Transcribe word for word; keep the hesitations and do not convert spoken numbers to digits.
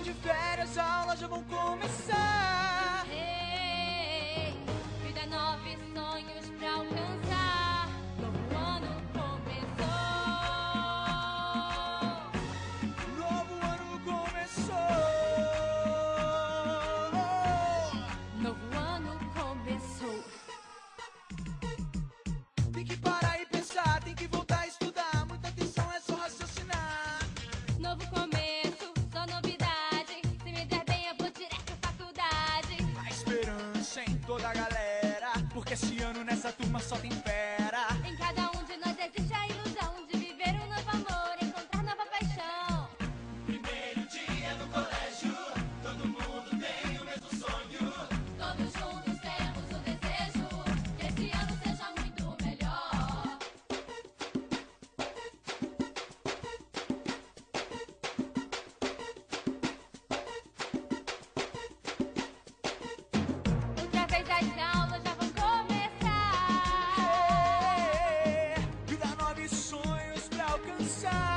de férias, as aulas já vão começar. Ei, vida nova e sonhos pra alcançar. Novo ano começou. Novo ano começou. Novo ano começou. Tem que parar e pensar, tem que voltar a estudar. Muita atenção, é só raciocinar. Novo começo, só novidade. Se me der bem, eu vou direto à faculdade. A esperança em toda a galera, porque esse ano nessa turma só tem fera. Em cada um de nós existe a ilusão de viver um novo amor, encontrar nova paixão. Primeiro dia no colégio, todo mundo tem o mesmo sonho. Todos juntos temos o desejo que esse ano seja muito melhor. Outra vez as aulas já vão começar. Vida nova e sonhos pra alcançar.